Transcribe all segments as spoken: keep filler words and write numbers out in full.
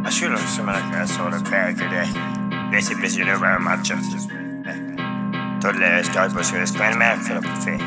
I should have some like that sort of character there. Laissez plaisir de voir un match. Tout le start pour sur le square, mais il faut le faire.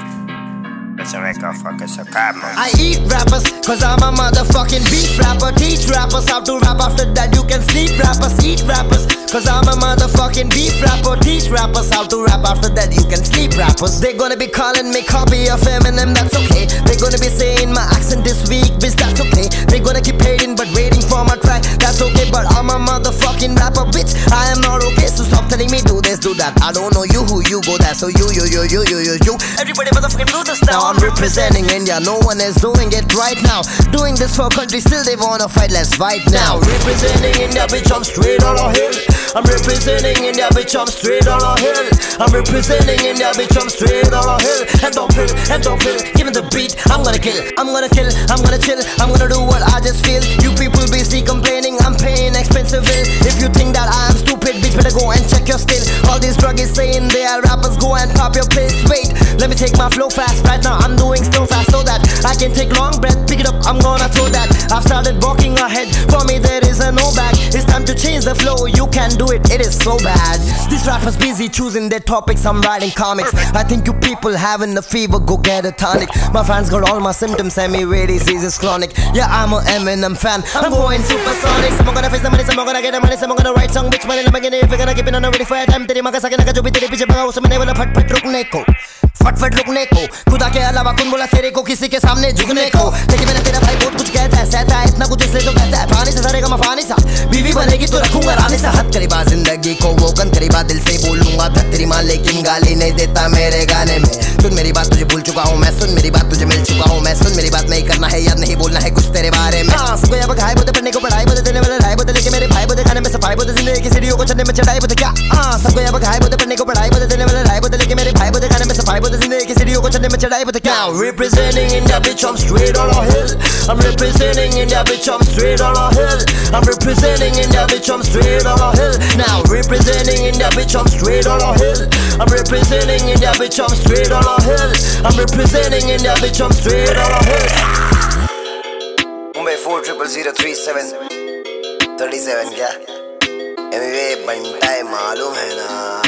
Let's make a fucking succab, man. I eat rappers, cause I'm a motherfucking beat rapper. Teach rappers how to rap, after that you can sleep rappers. Eat rappers, cause I'm a motherfucking beat rapper. Teach rappers how to rap, after that you can sleep rappers. They're gonna be calling me copy of Eminem, that's okay. They're gonna be saying my accent this weak, bitch, that's okay. They're gonna keep hating but waiting for my track, that's okay. But I'm a motherfucking rapper, bitch, I am not okay. So stop telling me do this, do that. I don't know you, who you go that. So you, you, you, you, you, you, you. Everybody motherfucking do this now. I'm representing India, no one is doing it right now. Doing this for country, still they wanna fight, let's fight now. Representing India, bitch, I'm straight on a hill. I'm representing India, bitch, I'm straight on a hill. I'm representing India, bitch, I'm straight on a hill. And don't pill, and don't pill, give me the beat, I'm gonna kill. I'm gonna kill, I'm gonna chill, I'm gonna do what I just feel. You people busy complaining, I'm paying expensive bill. If you think that I am stupid, bitch, better go and check your skill. All these druggies saying they are rappers, go and pop your pills. Wait, let me take my flow fast. Right now I'm doing still fast so that I can take long breath. Pick it up, I'm gonna throw that. I've started walking ahead, for me there is a no back. It's time to change the flow, you can do it, it is so bad. These rappers busy choosing their topics, I'm writing comics. I think you people having the fever, go get a tonic. My fans got all my symptoms, semi-rare disease is chronic. Yeah, I'm a Eminem fan, I'm going supersonic. Someone gonna face the money, someone gonna get the money, someone gonna write song, bitch, money, I'm if you're gonna keep it on a ready for a time. तेरी मगर सके ना जो भी तेरे पीछे भगा उसमें बोला फट फट रुकने को, फट फट रुकने को। खुदा के अलावा कौन बोला तेरे को किसी के सामने झुकने को। लेकिन मैंने तेरा भाई बहुत कुछ कहता है, सहता है इतना कुछ इसलिए तो कहता है पानी से सरेगा मफानी सा, बीवी बनेगी तो रखूंगा रानी सा। हद करीबा जिंदगी को वो कन करीबा दिल से बोलूंगा धत्तरी मां, लेकिन गाली नहीं देता मेरे गाने में। सुन मेरी बात तुझे भूल चुका हूँ मैं, सुन मेरी बात तुझे मिल चुका हूँ मैं, सुन मेरी बात नहीं करना है याद नहीं बोलना है कुछ तेरे बारे में। हाँ सबको यहाँ घाय बोलते पढ़ने को पढ़ाई बोलते देने वाले ढाई बोलते, लेकिन मेरे भाई बोलते खाने में सफाई बोलते, जिंदगी की सीढ़ियों को चढ़ने में चढ़ाई बोलते क्या। हाँ सबको यहाँ घाय बोलते पढ़ने को पढ़ाई बोलते देने वाले ढाई बोलते, लेकिन मेरे भाई बोलते खाने में सफाई बोलते, जिंदगी की सीढ़ियों को चढ़ने में चढ़ाई बोलते क्या। Representing India, bitch, I'm straight on a hill. I'm representing India, bitch, I'm straight on a hill. I'm representing India, bitch, I'm straight on a hill. Now representing India, bitch, I'm straight on a hill. I'm representing India, bitch, I'm straight on a hill. I'm representing India, bitch, I'm straight on a hill. Mumbai four triple zero three seven thirty seven क्या? M V A बनता है मालूम है ना?